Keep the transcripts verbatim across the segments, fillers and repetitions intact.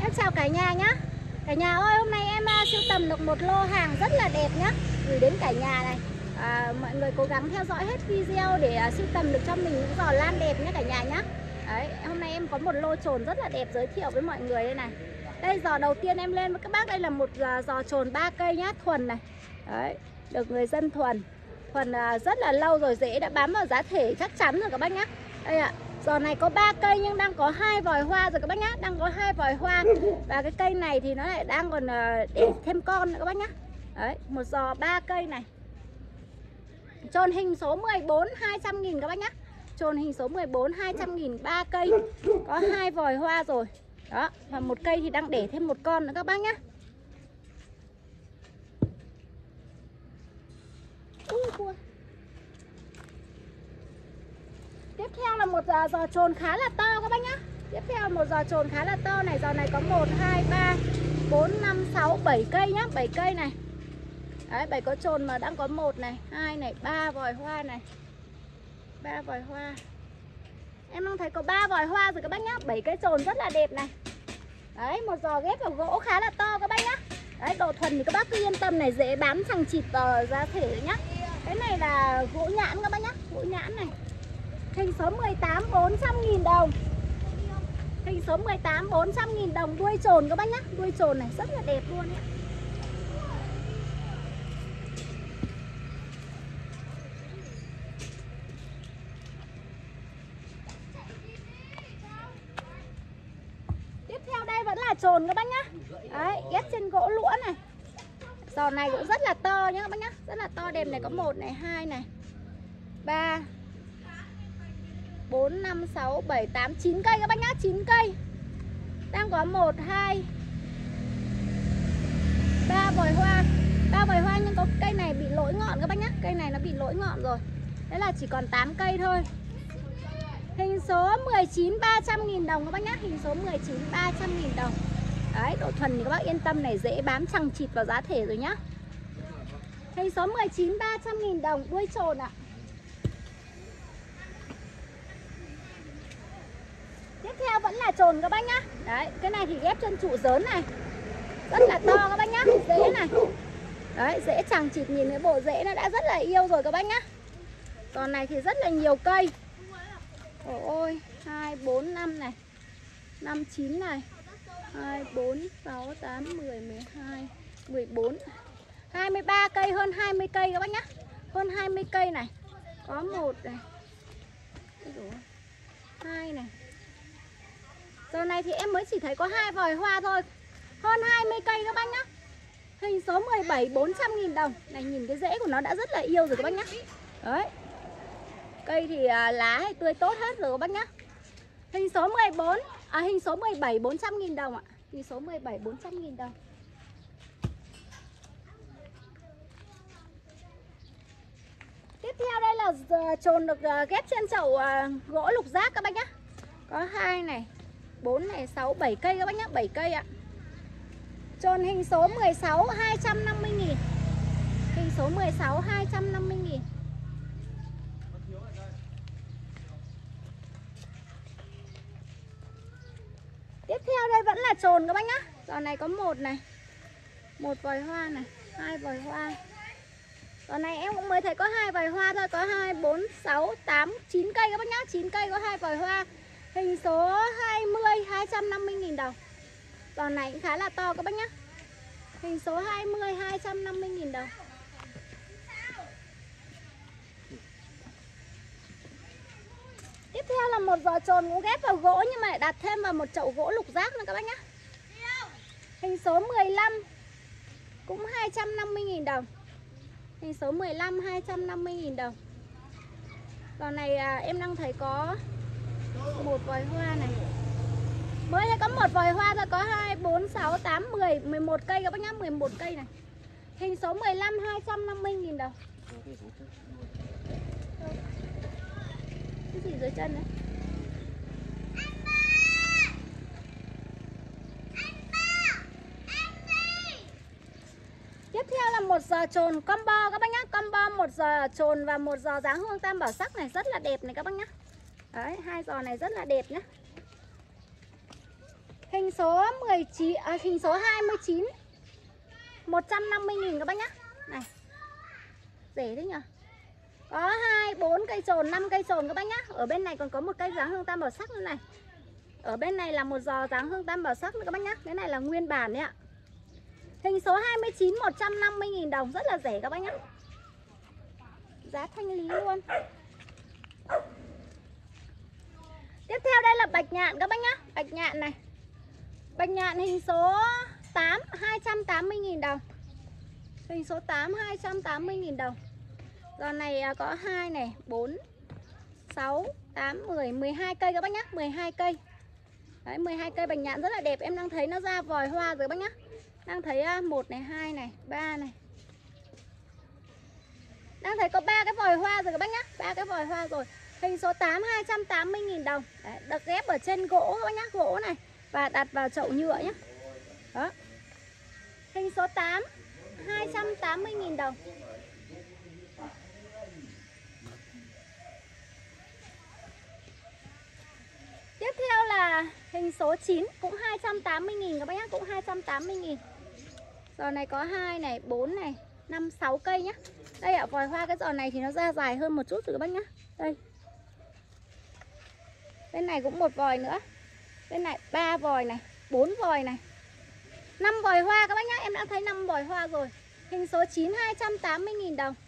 Em chào cả nhà nhá. Cả nhà ơi, hôm nay em uh, sưu tầm được một lô hàng rất là đẹp nhá, gửi đến cả nhà này. à, Mọi người cố gắng theo dõi hết video để uh, sưu tầm được cho mình những giò lan đẹp nhá cả nhà nhá. Đấy, hôm nay em có một lô chồn rất là đẹp giới thiệu với mọi người đây này. Đây, giò đầu tiên em lên với các bác, đây là một uh, giò chồn ba cây nhá, thuần này. Đấy, được người dân thuần Thuần uh, rất là lâu rồi, rễ đã bám vào giá thể chắc chắn rồi các bác nhá. Đây ạ. Giò này có ba cây nhưng đang có hai vòi hoa rồi các bác nhá, đang có hai vòi hoa. Và cái cây này thì nó lại đang còn để thêm con nữa các bác nhá. Đấy, một giò ba cây này. Chồn hình số mười bốn hai trăm nghìn các bác nhá. Chồn hình số mười bốn hai trăm nghìn, ba cây. Có hai vòi hoa rồi. Đó, và một cây thì đang để thêm một con nữa các bác nhá. Ui, cua. Tiếp theo là một giò chồn khá là to các bác nhá. Tiếp theo một giò chồn khá là to này. Giò này có một, hai, ba, bốn, năm, sáu, bảy cây nhá, bảy cây này. Đấy, bảy có chồn mà đang có một này, hai này, ba vòi hoa này. ba vòi hoa. Em đang thấy có ba vòi hoa rồi các bác nhá, bảy cái chồn rất là đẹp này. Đấy, một giò ghép vào gỗ khá là to các bác nhá. Đấy, độ thuần thì các bác cứ yên tâm này, dễ bám chằng chịt vào giá thể rồi nhá. Cái này là gỗ nhãn các bác nhá, gỗ nhãn này. Hình số mười tám bốn trăm nghìn đồng. Hình số mười tám bốn trăm nghìn đồng, đuôi chồn các bác nhá. Đuôi chồn này rất là đẹp luôn ấy. Tiếp theo đây vẫn là chồn các bác nhá. Đấy, ghép trên gỗ lũa này. Giò này cũng rất là to nhá các bác nhá, rất là to đẹp này, có một này, hai này, ba, bốn, năm, sáu, bảy, tám, chín cây các bác nhá, chín cây. Đang có một, hai, ba vòi hoa. ba vòi hoa nhưng có cây này bị lỗi ngọn các bác nhá. Cây này nó bị lỗi ngọn rồi. Thế là chỉ còn tám cây thôi. Hình số mười chín ba trăm nghìn đồng các bác nhá. Hình số mười chín ba trăm nghìn đồng. Đấy, độ thuần thì các bác yên tâm này, dễ bám chằng chịt vào giá thể rồi nhá. Hình số mười chín ba trăm nghìn đồng, đuôi chồn ạ. Tiếp theo vẫn là chồn các bác nhá. Đấy, cái này thì ghép chân trụ dớn này. Rất là to các bác nhá, rễ này. Đấy, rễ chằng chịt, nhìn cái bộ rễ nó đã rất là yêu rồi các bác nhá. Còn này thì rất là nhiều cây. Ôi ôi, hai, bốn, năm này, năm, chín này, hai, bốn, sáu, tám, mười, mười hai, mười bốn, hai mươi ba cây, hơn hai mươi cây các bác nhá. Hơn hai mươi cây này. Có một này, hai này. Giờ này thì em mới chỉ thấy có hai vòi hoa thôi. Hơn hai mươi cây các bác nhá. Hình số mười bảy bốn trăm nghìn đồng. Này, nhìn cái rễ của nó đã rất là yêu rồi các bác nhá. Đấy. Cây thì à, lá thì tươi tốt hết rồi các bác nhá. Hình số mười bốn, à hình số mười bảy bốn trăm nghìn đồng ạ. Hình số mười bảy bốn trăm nghìn đồng. Tiếp theo đây là chồn được ghép trên chậu gỗ lục giác các bác nhá. Có hai này, bốn này, sáu, bảy cây các bác nhá, bảy cây ạ. Chồn hình số mười sáu hai trăm năm mươi nghìn. Hình số mười sáu hai trăm năm mươi nghìn. Tiếp theo đây vẫn là chồn các bác nhá. Giò này có một này, một vòi hoa này, hai vòi hoa. Giò này em cũng mới thấy có hai vòi hoa thôi, có hai, bốn, sáu, tám, chín cây các bác nhá, chín cây có hai vòi hoa. Hình số hai mươi hai trăm năm mươi nghìn đồng. Giò này cũng khá là to các bác nhá. Hình số hai mươi hai trăm năm mươi nghìn đồng. Tiếp theo là một giò chồn cũng ghép vào gỗ nhưng mà lại đặt thêm vào một chậu gỗ lục giác nữa các bác nhá. Hình số mười lăm cũng hai trăm năm mươi nghìn đồng. Hình số mười lăm hai trăm năm mươi nghìn đồng. Còn này à, em đang thấy có một vòi hoa này. Mới thấy có một vòi hoa thôi, có hai, bốn, sáu, tám, mười, mười một cây các bác nhá, mười một cây này. Hình số mười lăm hai trăm năm mươi nghìn đồng. Cái gì dưới chân đấy? Tiếp theo là một giò chồn combo các bác nhá. Combo một giò chồn và một giò dáng hương tam bảo sắc này, rất là đẹp này các bác nhá. Đấy, hai giò này rất là đẹp nhá. Hình số mười chín à, hình số hai mươi chín một trăm năm mươi nghìn các bác nhá. Này. Rẻ thế nhỉ? Có hai, bốn cây trồn, năm cây trồn các bác nhá. Ở bên này còn có một cây dáng hương tam bảo sắc nữa này. Ở bên này là một giò dáng hương tam bảo sắc nữa các bác nhá. Cái này là nguyên bản đấy ạ. Hình số hai mươi chín một trăm năm mươi nghìn đồng, rất là rẻ các bác nhá. Giá thanh lý luôn. Tiếp theo đây là bạch nhạn các bác nhá. Bạch nhạn này. Bạch nhạn hình số tám hai trăm tám mươi nghìn đồng. Hình số tám hai trăm tám mươi nghìn đồng. Giò này có hai này, bốn, sáu, tám, mười, mười hai cây các bác nhá, mười hai cây. Đấy, mười hai cây bạch nhạn rất là đẹp. Em đang thấy nó ra vòi hoa rồi bác nhá. Đang thấy một này, hai này, ba này. Đang thấy có ba cái vòi hoa rồi các bác nhá, ba cái vòi hoa rồi. Hình số tám hai trăm tám mươi nghìn đồng. Đấy, được ghép ở trên gỗ các bác nhá, gỗ này và đặt vào chậu nhựa nhá. Đó. Hình số tám hai trăm tám mươi nghìn đồng. Tiếp theo là hình số chín cũng hai trăm tám mươi nghìn các bác nhá, cũng hai trăm tám mươi nghìn. Giò này có hai này, bốn này, năm, sáu cây nhá. Đây ạ, vòi hoa cái giò này thì nó ra dài hơn một chút rồi các bác nhá. Đây. Bên này cũng một vòi nữa. Bên này ba vòi này, bốn vòi này. năm vòi hoa các bác nhá, em đã thấy năm vòi hoa rồi. Hình số chín hai trăm tám mươi nghìn đồng.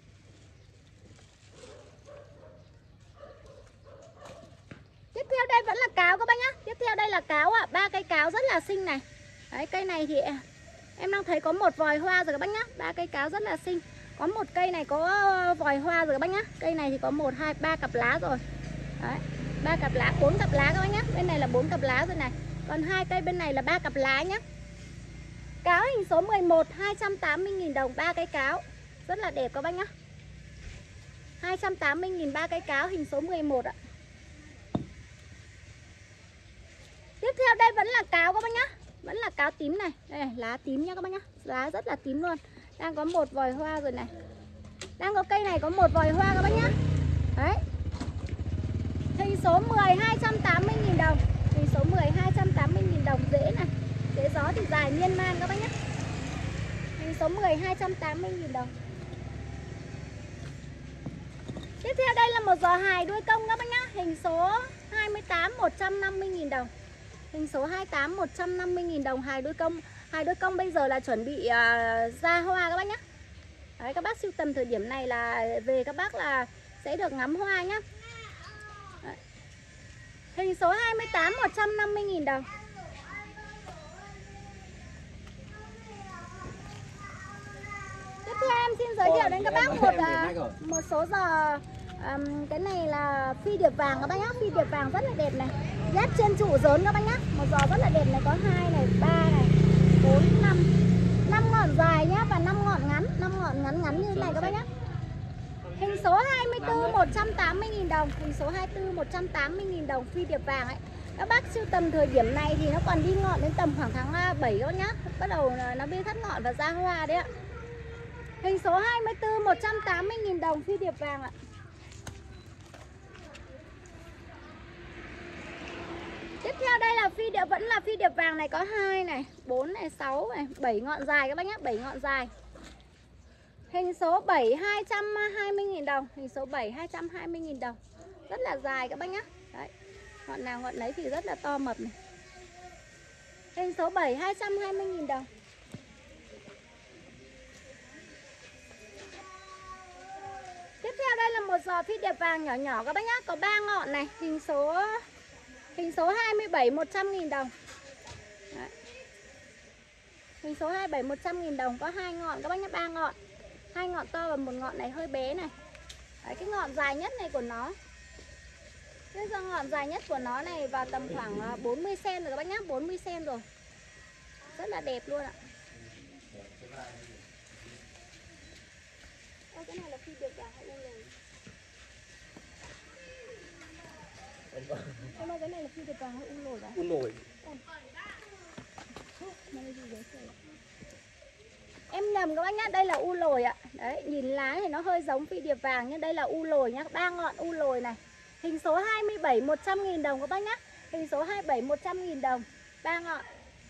Tiếp theo đây vẫn là cáo các bác nhá. Tiếp theo đây là cáo ạ, à. ba cây cáo rất là xinh này. Đấy, cây này thì em đang thấy có một vòi hoa rồi các bác nhá. Ba cây cáo rất là xinh. Có một cây này có vòi hoa rồi các bác nhá. Cây này thì có một, hai, ba cặp lá rồi. Đấy, ba cặp lá, bốn cặp lá các bác nhá. Bên này là bốn cặp lá rồi này. Còn hai cây bên này là ba cặp lá nhá. Cáo hình số mười một hai trăm tám mươi nghìn đồng, ba cây cáo. Rất là đẹp các bác nhá. hai trăm tám mươi nghìn ba cây cáo hình số mười một ạ. Tiếp theo đây vẫn là cáo các bác nhá. Vẫn là cáo tím này. Đây này, lá tím nhá các bác nhá. Lá rất là tím luôn. Đang có một vòi hoa rồi này. Đang có cây này có một vòi hoa các bác nhá. Đấy. Hình số mười hai trăm tám mươi nghìn đồng. Hình số mười hai trăm tám mươi nghìn đồng, rễ này. Rễ gió thì dài miên man các bác nhá. Hình số mười hai trăm tám mươi nghìn đồng. Tiếp theo đây là một giò hài đuôi công các bác nhá. Hình số hai mươi tám một trăm năm mươi nghìn đồng. Hình số hai mươi tám một trăm năm mươi nghìn đồng, hài đuôi công. Hài đuôi công bây giờ là chuẩn bị uh, ra hoa các bác nhá. Đấy, các bác sưu tầm thời điểm này là về các bác là sẽ được ngắm hoa nhá. Đấy. Hình số hai mươi tám một trăm năm mươi nghìn đồng. Tiếp theo em xin giới thiệu đến các bác một uh, một số giò. Um, cái này là phi điệp vàng các bác nhá. Phi điệp vàng rất là đẹp này. Ghép trên trụ rốn các bác nhá. Một giò rất là đẹp này, có hai này, ba này, bốn, năm. năm ngọn dài nhá và năm ngọn ngắn, năm ngọn ngắn ngắn như thế này các bác nhá. Hình số hai mươi tư một trăm tám mươi nghìn đồng, hình số hai mươi tư một trăm tám mươi nghìn đồng, phi điệp vàng ấy. Các bác sưu tầm thời điểm này thì nó còn đi ngọn đến tầm khoảng tháng bảy các bác nhá. Bắt đầu nó bị thắt ngọn và ra hoa đấy ạ. Hình số hai mươi tư một trăm tám mươi nghìn đồng, phi điệp vàng ạ. Tiếp theo đây là phi điệp, vẫn là phi điệp vàng này, có hai này, bốn này, sáu này, bảy ngọn dài các bác nhé, bảy ngọn dài. Hình số bảy hai trăm hai mươi nghìn đồng, hình số bảy hai trăm hai mươi nghìn đồng. Rất là dài các bác nhé. Đấy. Ngọn nào ngọn lấy thì rất là to mập này. Hình số bảy hai trăm hai mươi nghìn đồng. Tiếp theo đây là một giò phi điệp vàng nhỏ nhỏ các bác nhé, có ba ngọn này, hình số Hình số hai mươi bảy một trăm nghìn đồng. Đấy. Hình số hai mươi bảy một trăm nghìn đồng, có hai ngọn các bác nhé, ba ngọn. Hai ngọn to và một ngọn này hơi bé này. Đấy, cái ngọn dài nhất này của nó. Cái ngọn dài nhất của nó này vào tầm khoảng bốn mươi xăng-ti-mét rồi các bác nhé, bốn mươi xăng-ti-mét rồi. Rất là đẹp luôn ạ. Ô, cái này là phi điệp vàng hay u lồi? Em ơi, cái này là phi điệp vàng hay u lồi vậy? U lồi. Em nhầm các bác nhá, đây là u lồi ạ. Đấy, nhìn lá thì nó hơi giống phi điệp vàng nhưng đây là u lồi nhá, ba ngọn u lồi này. Hình số hai mươi bảy một trăm nghìn đồng các bác nhá. Hình số hai mươi bảy một trăm nghìn đồng. ba ngọn.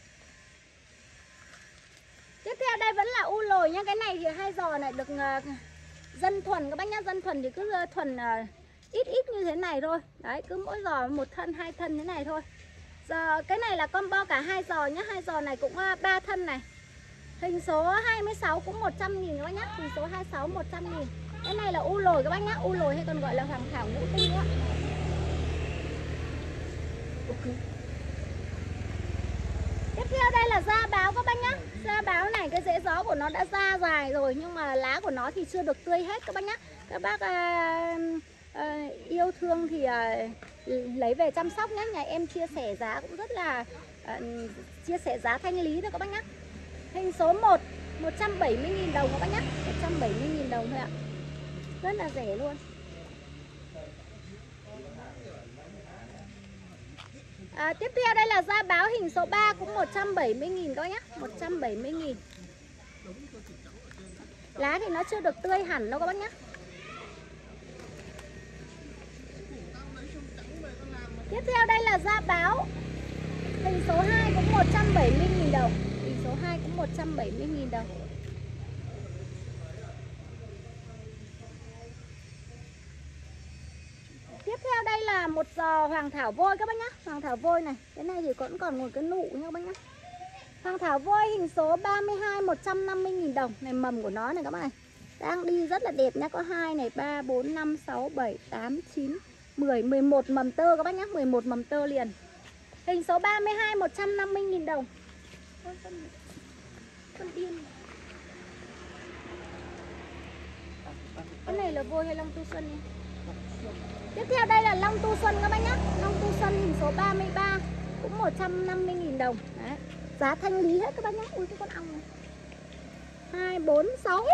Tiếp theo đây vẫn là u lồi nha. Cái này thì hai giò này được uh, dân thuần các bác nhá. Dân thuần thì cứ uh, thuần uh, ít ít như thế này thôi. Đấy, cứ mỗi giò một thân, hai thân thế này thôi. Giờ cái này là combo cả hai giò nhá. Hai giò này cũng uh, ba thân này. Hình số hai mươi sáu cũng một trăm nghìn các bác nhá. Hình số hai mươi sáu một trăm nghìn. Cái này là u lồi các bác nhá. U lồi hay còn gọi là hoàng thảo ngũ tinh nữa. Okay. Tiếp theo đây là da báo các bác nhá. Da báo này cái rễ gió của nó đã ra dài rồi, nhưng mà lá của nó thì chưa được tươi hết các bác nhá. Các bác uh, uh, yêu thương thì uh, lấy về chăm sóc nhé. Nhà em chia sẻ giá cũng rất là uh, chia sẻ giá thanh lý thôi các bác nhá. Hình số một một trăm bảy mươi nghìn đồng các bác nhá. một trăm bảy mươi nghìn đồng thôi ạ. Rất là rẻ luôn. À, tiếp theo đây là da báo hình số ba cũng một trăm bảy mươi nghìn các bác nhá. một trăm bảy mươi nghìn. Lá thì nó chưa được tươi hẳn đâu các bác nhá. Tiếp theo đây là da báo hình số hai cũng một trăm bảy mươi nghìn đồng. Hình số hai cũng một trăm bảy mươi nghìn đồng. Tiếp theo đây là một giò hoàng thảo vôi các bác nhá. Hoàng thảo vôi này, cái này thì vẫn còn một cái nụ nha các bác nhá. Hoàng thảo vôi hình số ba mươi hai một trăm năm mươi nghìn đồng. Này mầm của nó này các bác này. Đang đi rất là đẹp nhá. Có hai này, ba, bốn, năm, sáu, bảy, tám, chín, mười, mười một mầm tơ các bác nhá. mười một mầm tơ liền. Hình số ba mươi hai một trăm năm mươi nghìn đồng. Ôi, con, con điên. Cái này là vôi hay long tu xuân nhỉ? Tiếp theo đây là long tu xuân các bác nhá. Long tu xuân hình số ba mươi ba cũng một trăm năm mươi nghìn đồng. Đấy. Giá thanh lý hết các bác nhá. Ui cái con ong này. hai, bốn, sáu.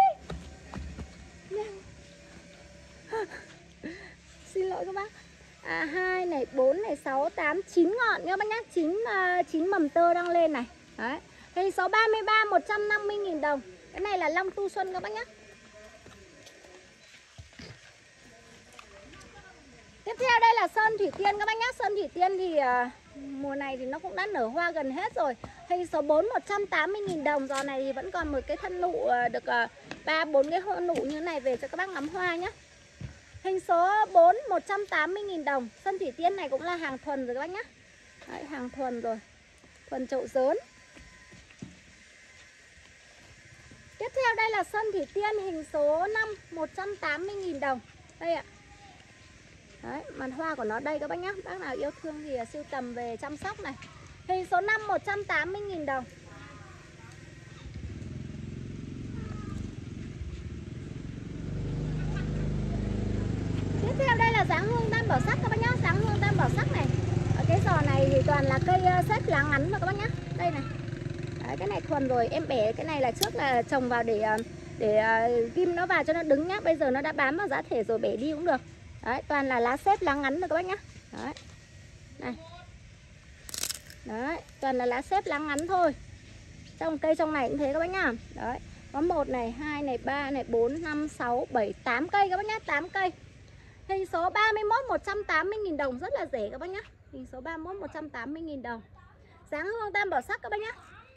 Xin lỗi các bác. À, hai này, bốn này, sáu, tám, chín ngọn các bác nhá. chín, uh, chín mầm tơ đang lên này. Đấy. Hình số ba mươi ba một trăm năm mươi nghìn đồng. Cái này là long tu xuân các bác nhá. Tiếp theo đây là sơn thủy tiên các bác nhá. Sơn thủy tiên thì uh, mùa này thì nó cũng đã nở hoa gần hết rồi. Hình số bốn một trăm tám mươi nghìn đồng. Giò này thì vẫn còn một cái thân nụ uh, được ba uh, bốn cái hộ nụ như này về cho các bác ngắm hoa nhá. Hình số bốn một trăm tám mươi nghìn đồng. Sơn thủy tiên này cũng là hàng thuần rồi các bác nhá. Đấy, hàng thuần rồi. Thuần chậu dớn. Tiếp theo đây là sơn thủy tiên hình số năm một trăm tám mươi nghìn đồng. Đây ạ. Đấy, màn hoa của nó đây các bác nhá. Bác nào yêu thương thì sưu tầm về chăm sóc này. Hình số năm một trăm tám mươi nghìn đồng. Tiếp theo đây là dáng hương tam bảo sắc các bác nhá. Dáng hương tam bảo sắc này. Ở cái giò này thì toàn là cây xếp lá ngắn mà các bác nhá. Đây này. Đấy, cái này thuần rồi. Em bẻ cái này là trước là trồng vào để để ghim nó vào cho nó đứng nhá. Bây giờ nó đã bám vào giá thể rồi, bẻ đi cũng được. Đấy, toàn là lá xếp lá ngắn rồi các bác nhá. Đấy. Này. Đấy, toàn là lá xếp lá ngắn thôi. Trong cây trong này cũng thế các bác nhá. Đấy, có một này, hai này, ba này, bốn, năm, sáu, bảy, tám cây các bác nhá, tám cây. Hình số ba mươi mốt một trăm tám mươi nghìn đồng, rất là rẻ các bác nhá. Hình số ba mươi mốt một trăm tám mươi nghìn đồng. Dáng hương tam bảo sắc các bác nhá.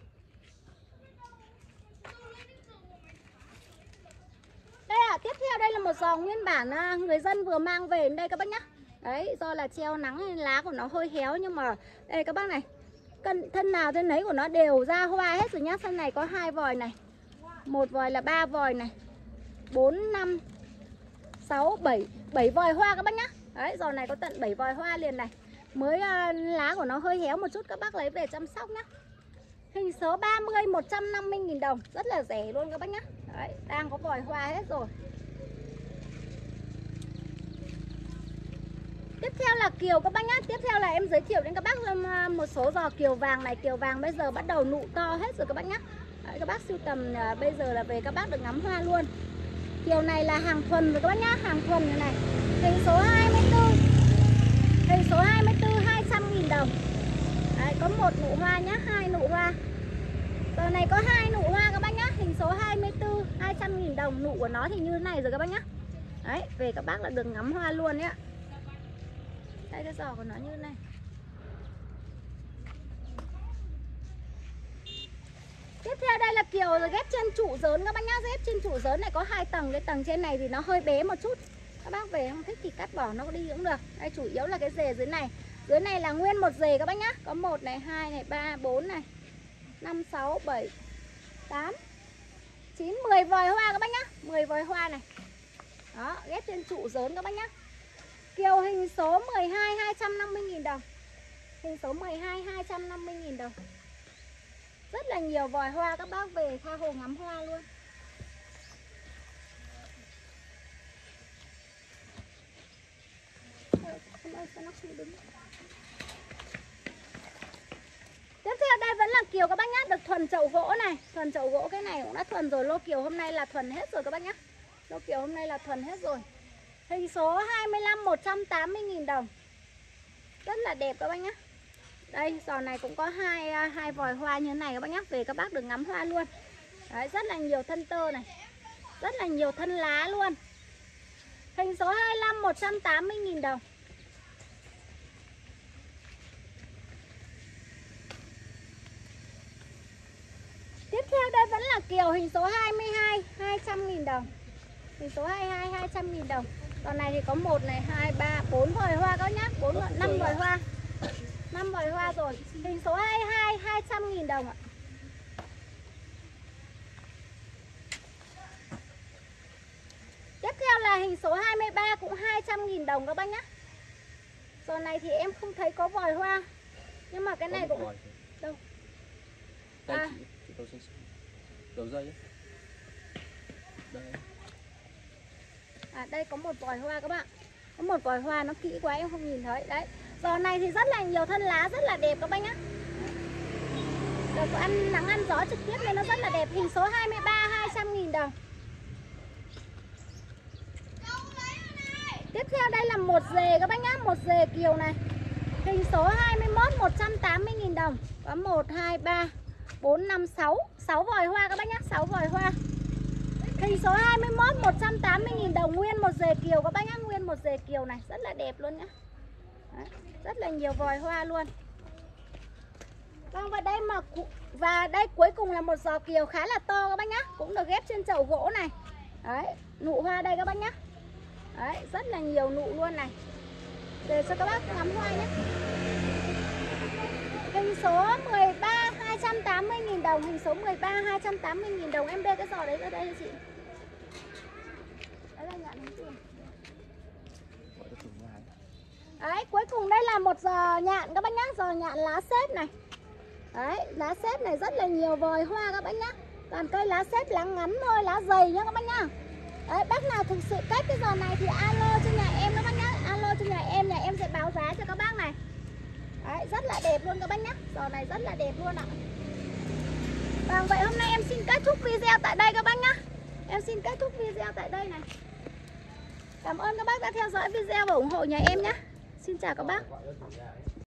Đây ạ, à, tiếp theo đây là một giò nguyên bản người dân vừa mang về đến đây các bác nhá. Đấy, do là treo nắng nên lá của nó hơi héo, nhưng mà đây các bác này, cân thân nào thân nấy của nó đều ra hoa hết rồi nhá. Thân này có hai vòi này, một vòi là ba vòi này, bốn, năm, sáu, bảy, bảy vòi hoa các bác nhá. Đấy, giò này có tận bảy vòi hoa liền này. Mới uh, lá của nó hơi héo một chút, các bác lấy về chăm sóc nhá. Hình số ba mươi một trăm năm mươi nghìn đồng, rất là rẻ luôn các bác nhá. Đấy, đang có vòi hoa hết rồi. Tiếp theo là kiều các bác nhá. Tiếp theo là em giới thiệu đến các bác một số giò kiều vàng này. Kiều vàng bây giờ bắt đầu nụ to hết rồi các bác nhá. Đấy, các bác sưu tầm uh, bây giờ là về các bác được ngắm hoa luôn. Kiều này là hàng thuần rồi các bác nhá. Hàng thuần này này. Hình số hai mươi tư. Hình số hai mươi tư hai trăm nghìn đồng. Đấy, có một nụ hoa nhá, hai nụ hoa. Giờ này có hai nụ hoa các bác nhá. Hình số hai mươi tư hai trăm nghìn đồng. Nụ của nó thì như thế này rồi các bác nhá. Đấy, về các bác là được ngắm hoa luôn nhá. Đây cái giò của nó như thế này. đây là kiều rồi ghép trên trụ dớn các bác nhá. Ghép trên trụ dớn này có hai tầng. Cái tầng trên này thì nó hơi bé một chút. Các bác về không thích thì cắt bỏ nó đi cũng được. Đây chủ yếu là cái rề dưới này. Dưới này là nguyên một rề các bác nhá. Có một này, hai này, ba, bốn này, năm, sáu, bảy, tám, chín, mười vòi hoa các bác nhá. mười vòi hoa này. Đó, ghép trên trụ dớn các bác nhá. Kiều hình số mười hai hai trăm năm mươi nghìn đồng. Hình số mười hai hai trăm năm mươi nghìn đồng. Rất là nhiều vòi hoa, các bác về tha hồ ngắm hoa luôn. Tiếp theo đây vẫn là kiều các bác nhá, được thuần chậu gỗ này. Thuần chậu gỗ, cái này cũng đã thuần rồi. Lô kiều hôm nay là thuần hết rồi các bác nhá. Lô kiều hôm nay là thuần hết rồi. Hình số hai mươi lăm một trăm tám mươi nghìn đồng. Rất là đẹp các bác nhá. Đây, giò này cũng có hai hai vòi hoa như thế này các bác nhá. Về các bác được ngắm hoa luôn. Đấy, rất là nhiều thân tơ này. Rất là nhiều thân lá luôn. Hình số hai mươi lăm một trăm tám mươi nghìn đồng. Tiếp theo đây vẫn là kiều hình số hai mươi hai hai trăm nghìn đồng. Hình số hai mươi hai hai trăm nghìn đồng. Còn này thì có một này, hai, ba, bốn vòi hoa các nhá, bốn, năm vòi hoa. năm vòi hoa rồi. Hình số hai mươi hai hai trăm nghìn đồng ạ. Tiếp theo là hình số hai mươi ba cũng hai trăm nghìn đồng các bác nhá. Giò này thì em không thấy có vòi hoa. Nhưng mà cái này cũng vòi. Đâu? Đây à. chị, chị tôi sẽ đầu dây ấy. Đây. À đây có một vòi hoa các bạn. Có một vòi hoa nó kỹ quá em không nhìn thấy. Đấy. Giò này thì rất là nhiều thân lá, rất là đẹp các bác nhá. Được ăn nắng ăn gió trực tiếp nên nó rất là đẹp. Hình số hai mươi ba hai trăm nghìn đồng. Tiếp theo đây là một rề các bác nhá, một rề kiều này. Hình số hai mươi mốt một trăm tám mươi nghìn đồng. Có một, hai, ba, bốn, năm, sáu, sáu vòi hoa các bác nhá, sáu vòi hoa. Hình số hai mươi mốt một trăm tám mươi nghìn đồng, nguyên một rề kiều các bác nhá, nguyên một rề kiều này, rất là đẹp luôn nhá. Đấy, rất là nhiều vòi hoa luôn. Vâng, và đây mà và đây cuối cùng là một giò kiều khá là to các bác nhá, cũng được ghép trên chậu gỗ này. Đấy, nụ hoa đây các bác nhá. Đấy, rất là nhiều nụ luôn này. Để cho các bác ngắm hoa nhé. Hình số mười ba hai trăm tám mươi nghìn đồng. Hình số mười ba hai trăm tám mươi nghìn đồng. Em bê cái giò đấy ra đây cho chị. Đấy là nhận hình tiền. Đấy, cuối cùng đây là một giò nhạn các bác nhá. Giò nhạn lá xếp này. Đấy, lá xếp này rất là nhiều vòi hoa các bác nhá. Toàn cây lá xếp lá ngắn thôi, lá dày nhá các bác nhá. Đấy, bác nào thực sự cách cái giò này thì alo cho nhà em các bác nhá. Alo cho nhà em, nhà em sẽ báo giá cho các bác này. Đấy, rất là đẹp luôn các bác nhá. Giò này rất là đẹp luôn ạ. Vâng, vậy hôm nay em xin kết thúc video tại đây các bác nhá. Em xin kết thúc video tại đây này. Cảm ơn các bác đã theo dõi video và ủng hộ nhà em nhé. Xin chào các bác.